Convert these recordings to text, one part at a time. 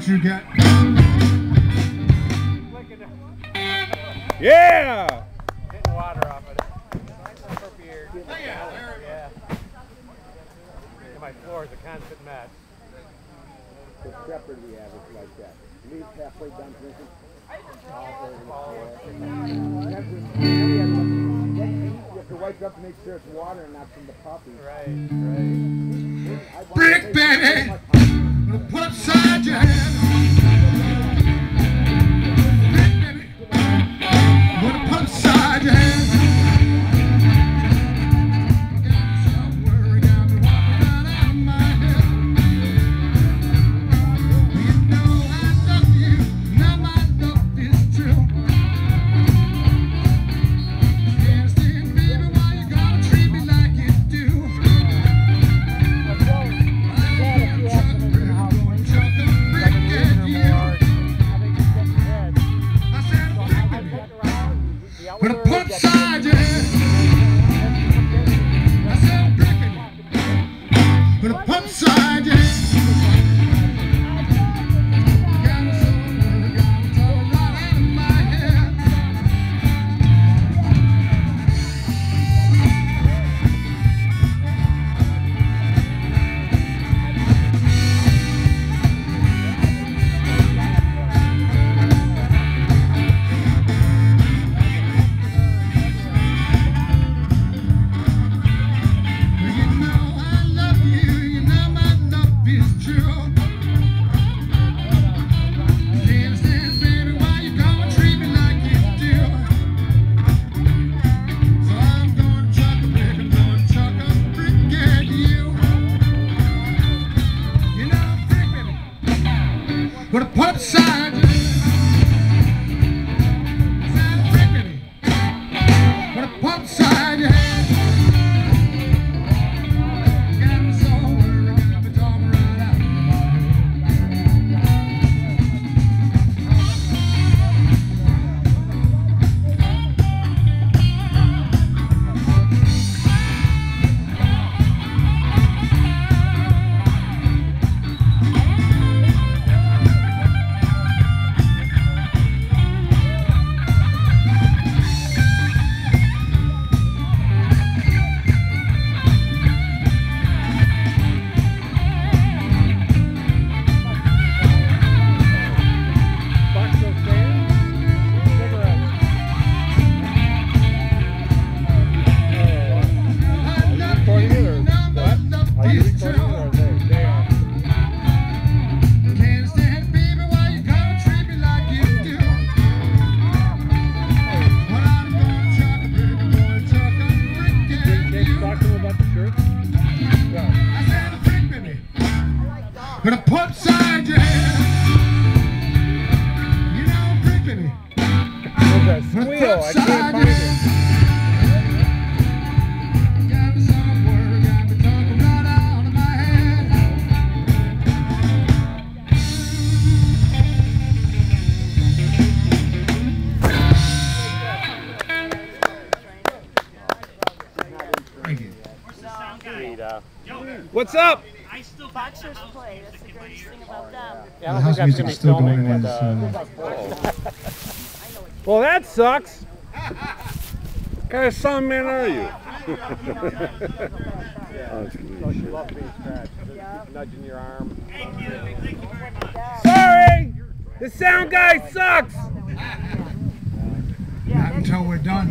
what you got. Yeah! Getting water off of it. Yeah. My floor is a constant mess. The shepherd we have is like that. Leave halfway done drinking. You have to wipe up to make sure it's water and not from the puppy. Right. Brick, baby! Put upside your hand. Brick, baby! Put upside your hand. Put a pump side, yeah. I said, brickin'. Put a pump side, yeah. Got me somewhere, got me talking right out of my head. Put a pump side, put a pump side, got me somewhere, got me talking right out of my Put a pump side, yeah. You know, brickin'. There's a squeal. I can't find it. Got me somewhere, got me talking right out of my head. Thank you. What's up? Boxers play. That's the greatest thing about them. Yeah, The I house don't think music is that's still gonna going be in filming, Well, that sucks. What kind of son man are you? So she loves being scratched. Just nudging your arm. Sorry! The sound guy sucks! Not until we're done.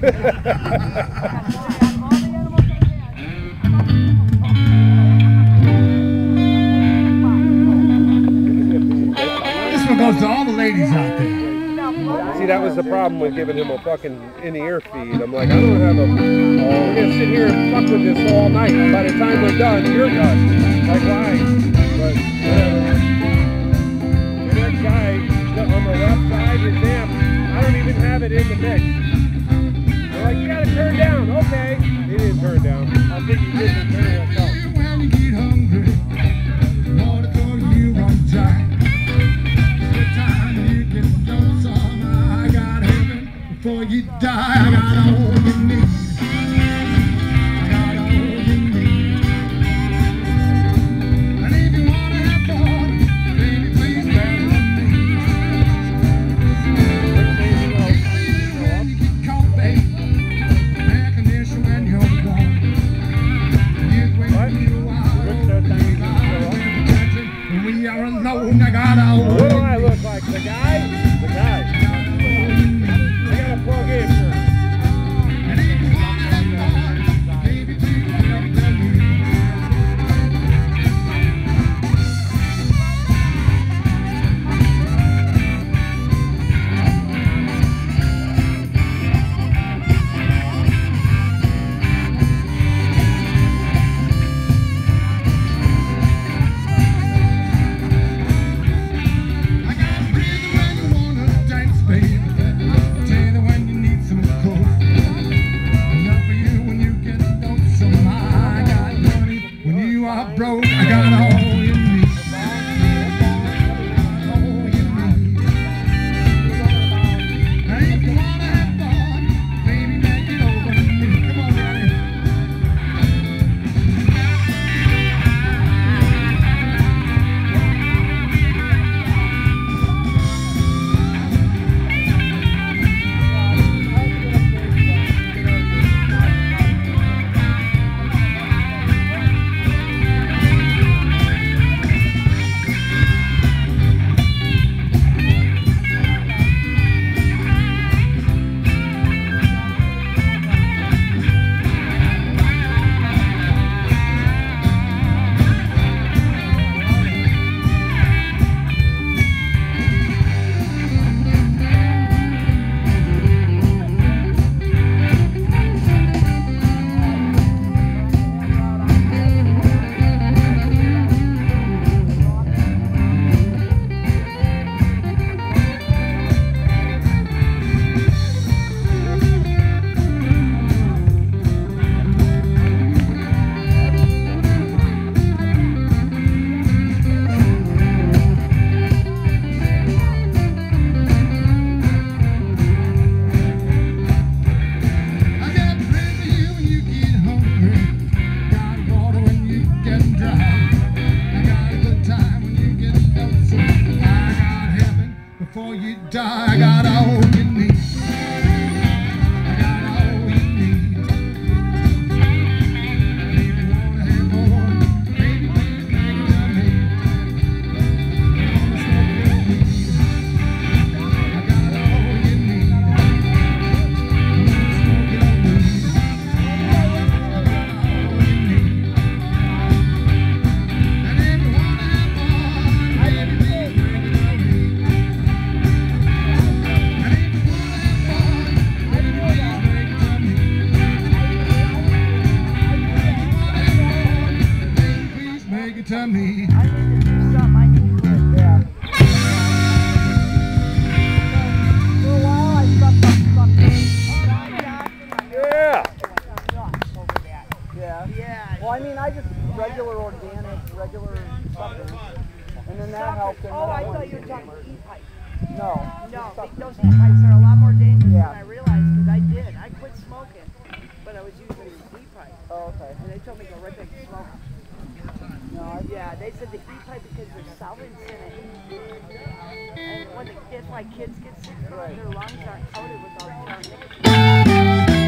This one goes to all the ladies out there. See, that was the problem with giving him a fucking in-the-ear feed. I'm like, I don't have a... we're gonna sit here and fuck with this all night. By the time we're done, you're done. Like, why? But, whatever. The next guy on the left side is amp. I don't even have it in the mix. They're like, you gotta turn down. Okay. He didn't turn down. I think he didn't turn himself. When you get hungry, water for you run dry. The time you can know some, I got heaven before you die. I got all you need. I got all you need. And if you wanna have fun, baby, please. why kids get sick from it. Their lungs aren't coated with all the nicotine.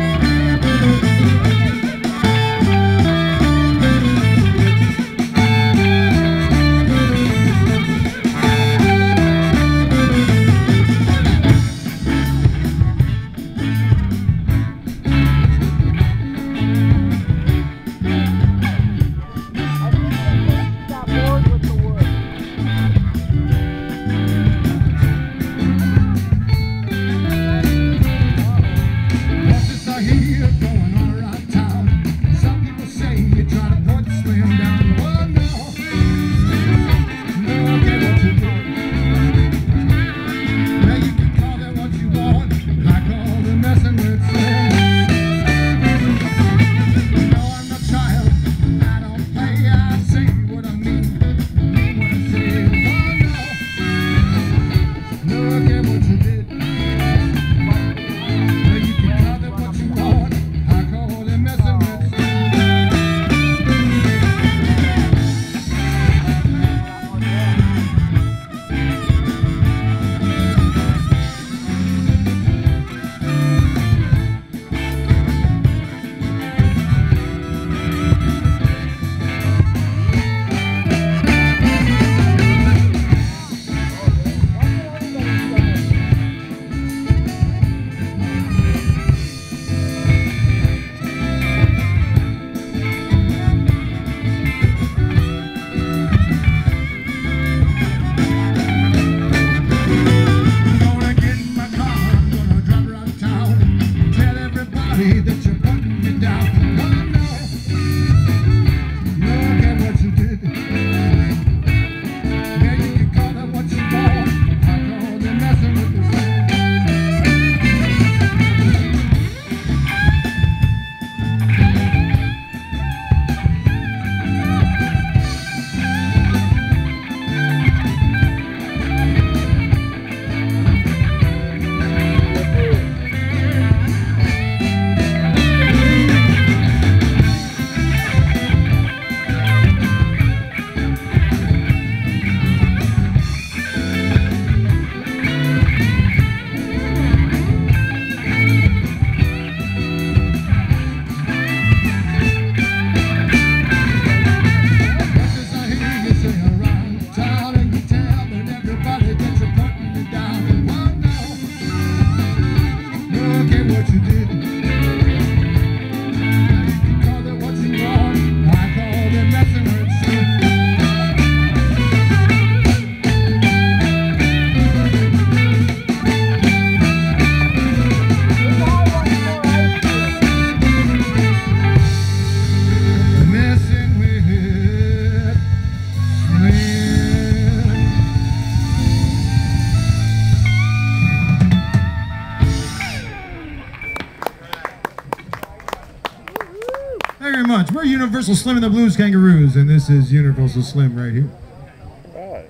Much. We're Universal Slim and the Blues Kangaroos, and this is Universal Slim right here. Right.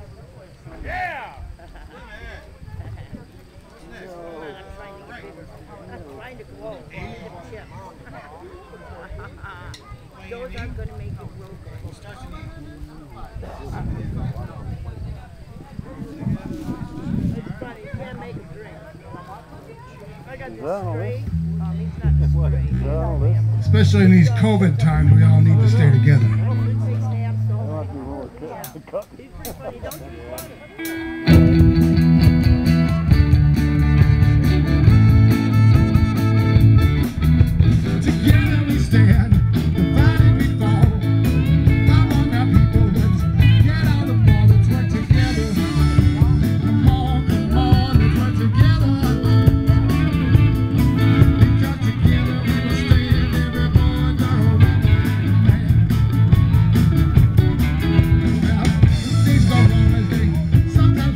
Yeah! I'm trying to grow. Those aren't going to make it grow good. It's funny, you can't make a drink. I got this straight. It's not straight. Especially in these COVID times, we all need to stay together. Together we stand, divided we fall. Come on now people, let's get out the ball, let's work together. Come on, let's work together. We got together, we will stand, everyone go. Well, things go wrong as they sometimes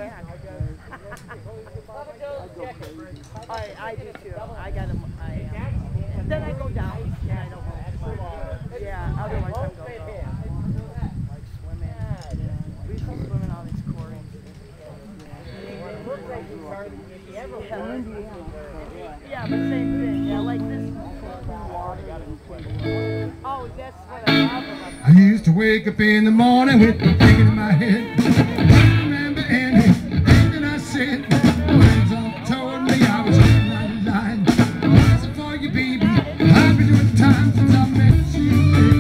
back. I do too. I got them. Then I go down and I don't go. Yeah, otherwise I'm going like swimming. We used to swim in all these quarries. Yeah, but same thing. Yeah, like this. Oh, that's what I love about I used to wake up in the morning with thinking in my head. I don't remember anything that I said. Friends all told me I was on my line. Listen for you, baby. I've been doing time since I met you.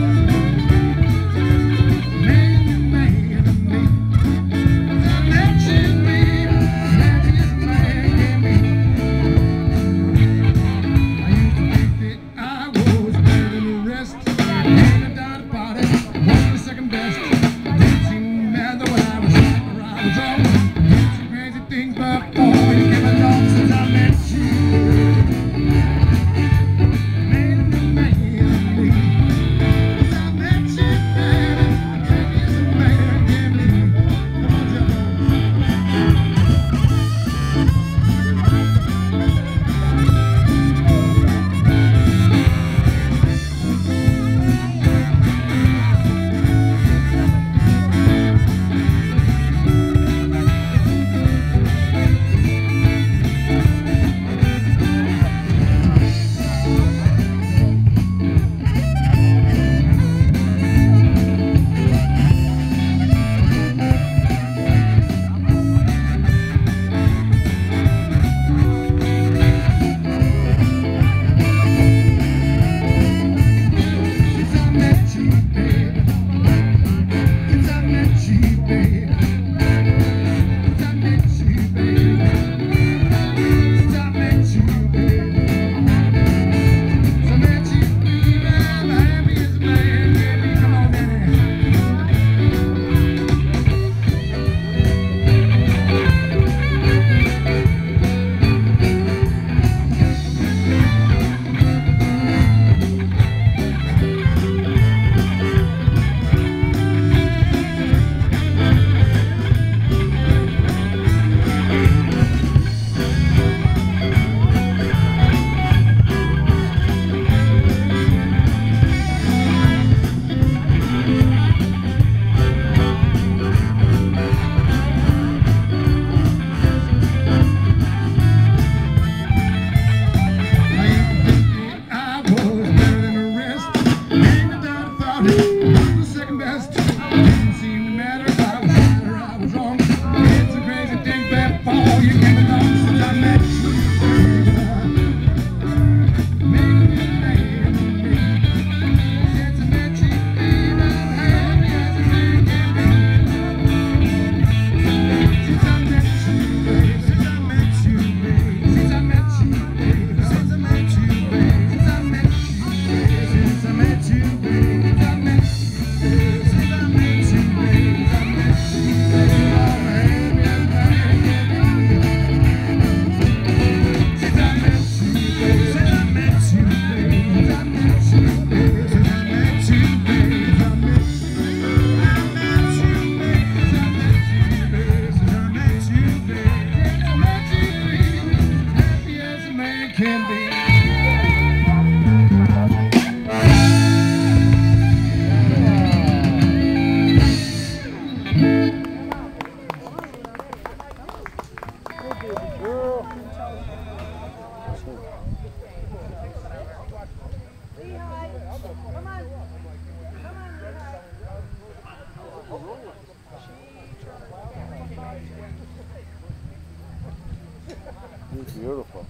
Man, you made of me. Since I met you, baby. Happiest man can be. I used to think that I was better than the rest. Ain't a doubt about it. Wasn't the second best. Didn't seem to matter what I was right or I was wrong. Did some crazy things before you came along since I met you. Man, you made of me. Since I met you, baby. Happiest man can be. Come on, Joe. Since I met you, baby. Since I met you, baby. Since I met you, baby. Since I met you, baby. Since I met you, baby. I'm the happiest man, baby. Come on, Danny. I was better than the rest. Ain't a doubt about it. I'm the second best. Didn't seem to matter if I was right or I was wrong. It's a crazy thing before you came along since I met you. Made me mad of me. Since I met you, baby, I'm happy as a man can be. Since I met you, baby. Since I met you, baby. Since I met you, baby. Since I met you, baby. Since I met you, baby. Since I met you, baby. Since I met you, baby. Since I met you, baby. Since I met you, baby. I'm happy as a man can be. Since I met you, baby. Since I met you, baby. Since I met you, baby. Since I met you, baby. Since I met you, baby. Since I met you, baby. Since I met you, baby. Happy as a man can be. Beautiful.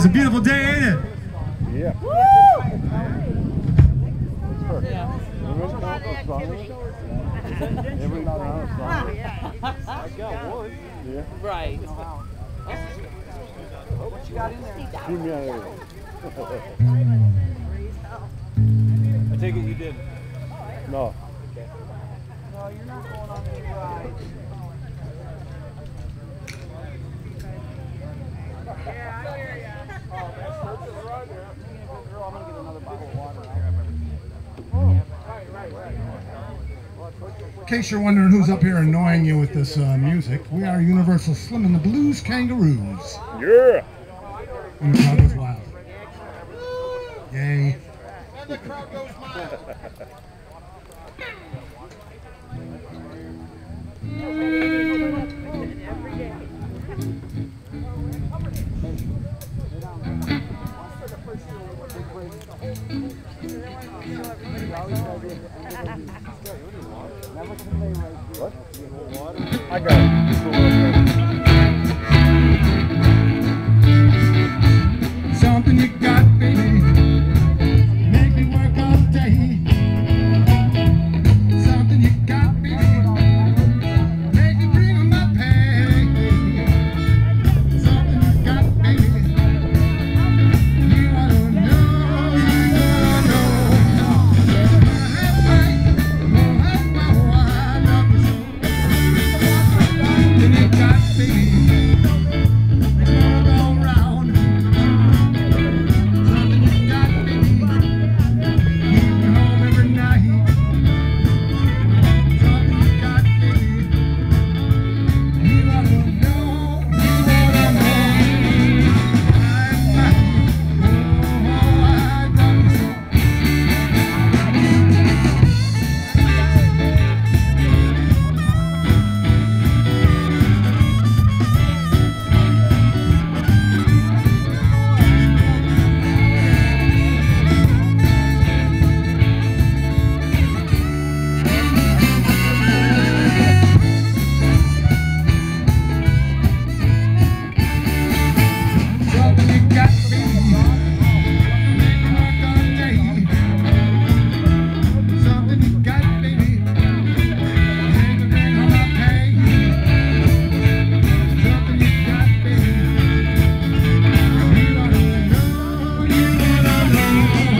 It's a beautiful day, ain't it? Yeah. Right. What you got in there? I take it you did. No. No, you're not going on the ride. Yeah, I hear ya. Oh, that's the run there. Girl, I'm gonna get another bottle of water. In case you're wondering who's up here annoying you with this music, we are Universal Slim and the Blues Kangaroos. Yeah. And the crowd goes wild. Yay. And the crowd goes wild. What? I got it. Something you got, baby, make me work all day. Something you got, baby, make me bring on my pay. Something you got, baby, you ought to know, you ought to know. Something you got, baby, it's all go round. Something you got, baby, keep me home every night. Something you got, baby, you ought to know, you ought to know. Something you got, baby, make me work all day. Something you got, baby, make me bring home my pay. Something you got, baby, you ought to know, you ought to know.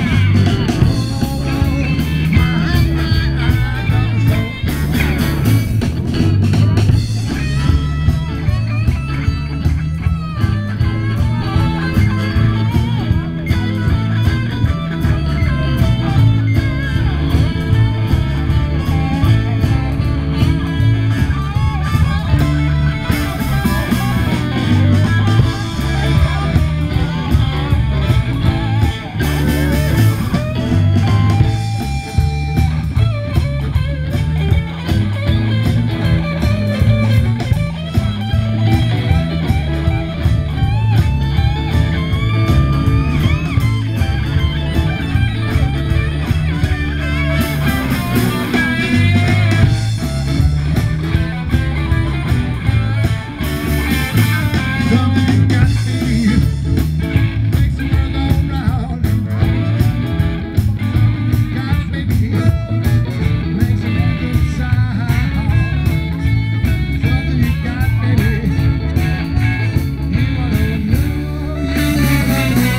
Something you got, baby, makes the world go round. Something you got, baby, makes the world go sound. Something you got, baby, you ought to know, you ought to know.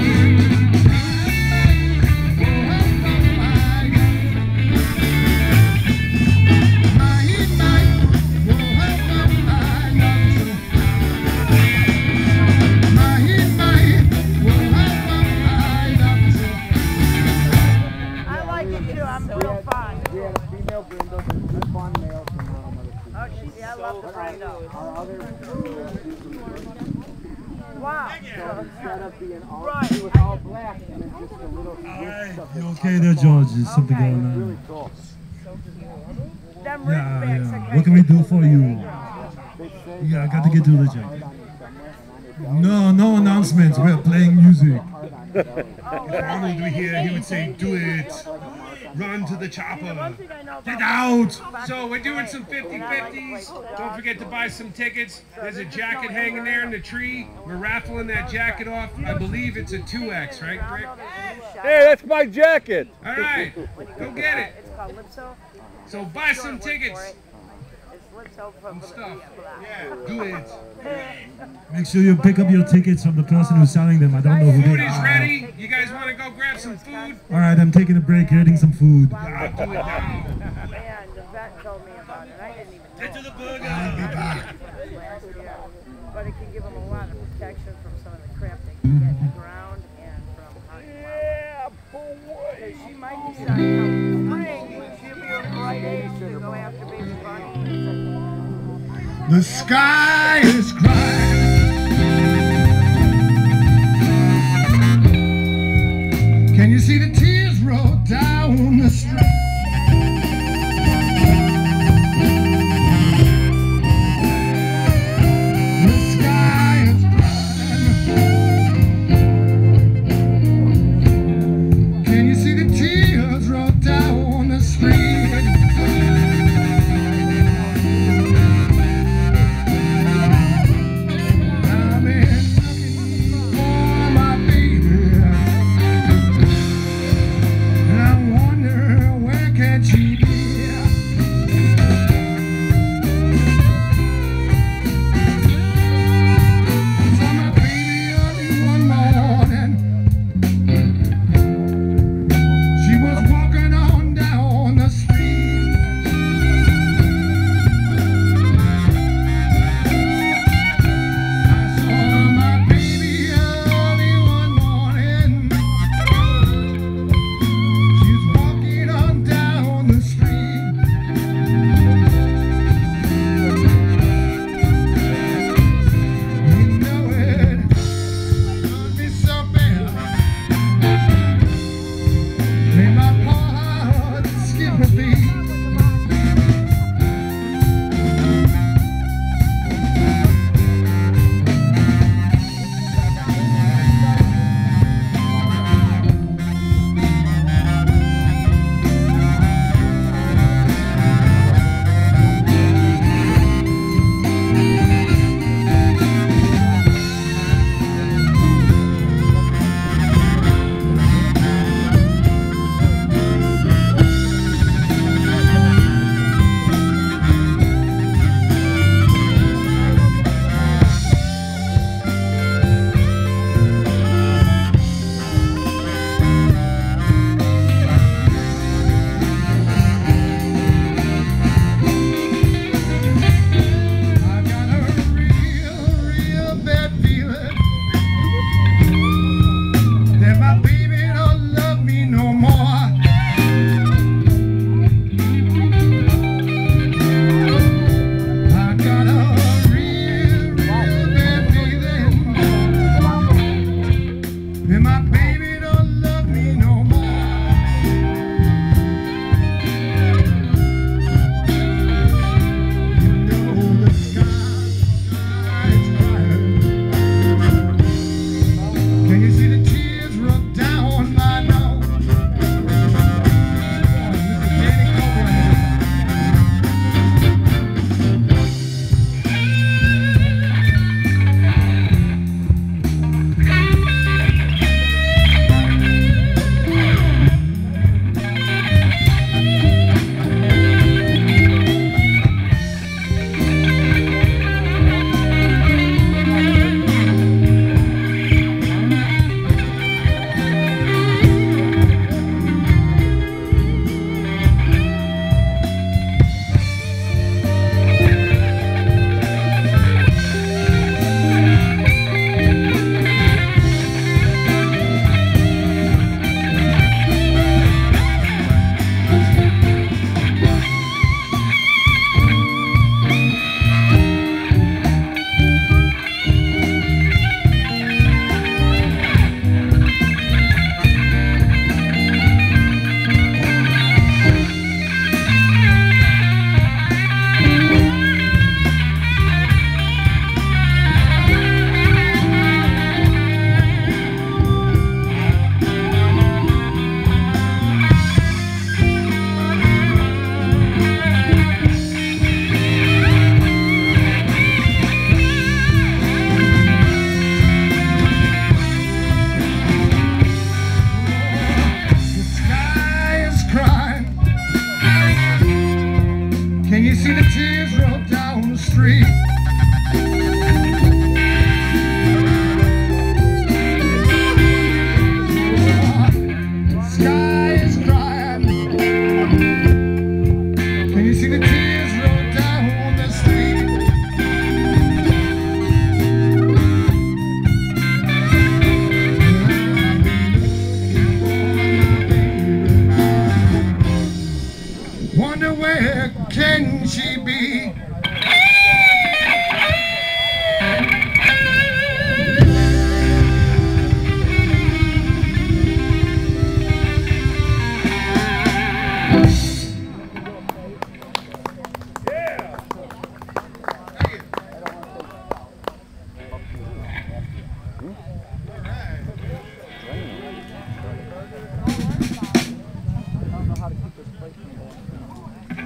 I like it too. I'm real fun. We had a female brindle, there's 2 fawn males, and now another female. Okay, yeah, I love the Brando. Our other Wow. instead of being all, Right. it was all black, and it's just a little twist of You the okay there, George? There's something Okay. going really on. cool. Them Yeah, ridgebacks yeah. are What can we do for you? They say Yeah, I got to all get to of the them gym. are hard on you somewhere, and on your No announcements. We're playing music. hard on your belly. If Arnold were here, he would say, "Do it." Like a mark on run to the chopper. One thing I know Get about out! So we're doing some 50-50s. Don't forget to buy some tickets. There's a jacket hanging there in the tree. We're raffling that jacket off. I believe it's a 2X, right, Rick? Hey, that's my jacket. All right, go get it. It's called Lipso. So buy some tickets. It's Lipso for the Stuff. yeah. Good. Make sure you pick up your tickets from the person who's selling them. I don't know who Food they is are. ready. You guys want to go grab some food? All right, I'm taking a break, getting some food. I'll do it now. And the vet told me about it. I didn't even know. Get to the burger. Last year. But it can give them a lot of protection from some of the crap they can get in the ground and from hunting. Yeah, boy. She might decide come spring, she'll be the right age to go after baby bunny. The sky is crying. Can you see the tears roll down the street? The sky is crying. Can you see the tears roll down the street?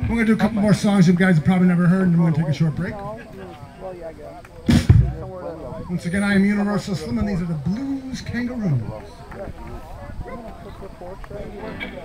We're going to do a couple more songs you guys have probably never heard, and then we're going to take a short break. Well, yeah, I guess. Somewhere to Once again, I am Universal Slim, and these are the Blues Kangaroos. cook your pork right here.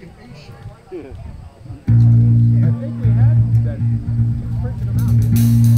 I think we had that printed them out.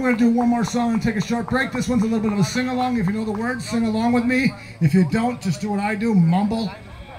going to do one more song and take a short break. This one's a little bit of a sing-along. If you know the words, sing along with me. If you don't, just do what I do, mumble.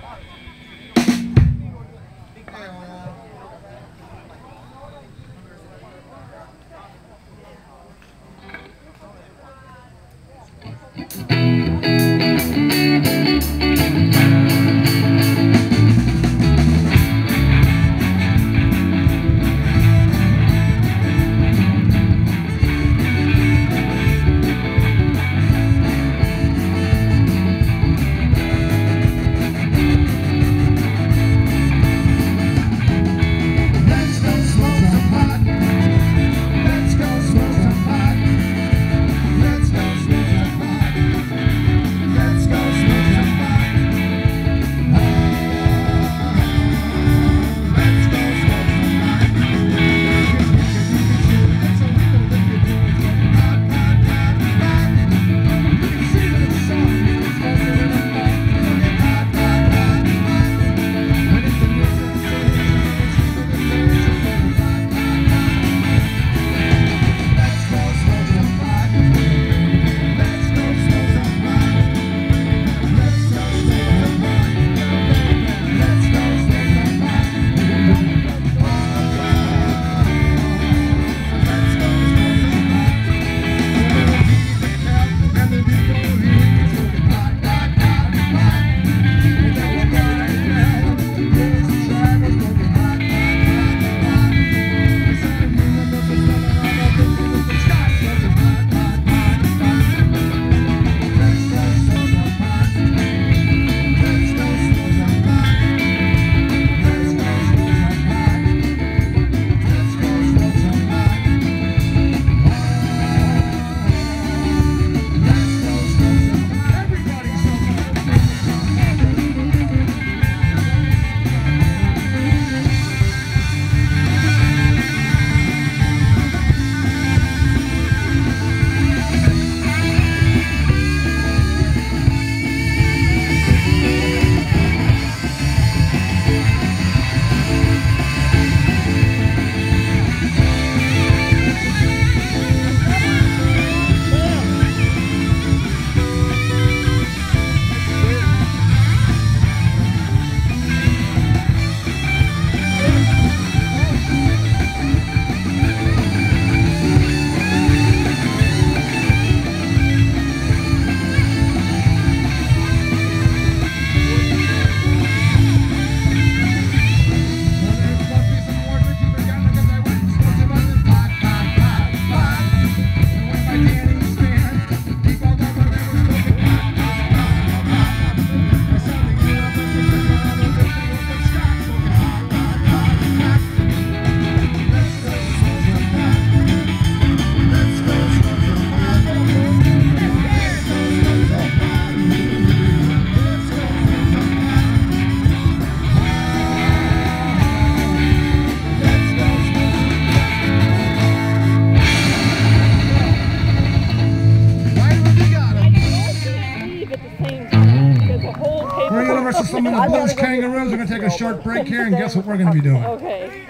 Some of the Blues Kangaroos are going to take a short break here, and guess what we're going to be doing? Okay.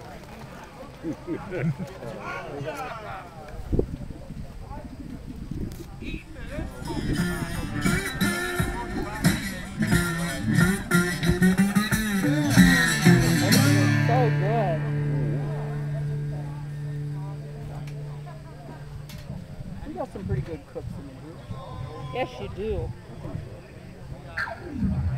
So good. We got some pretty good cooks in here. Yes, you do.